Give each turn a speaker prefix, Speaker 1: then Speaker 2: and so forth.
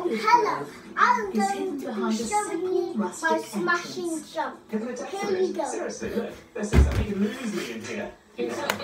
Speaker 1: Hello, I'm going to be showing you my smashing jump. Here we go.
Speaker 2: Seriously, look, there's something loosely in here.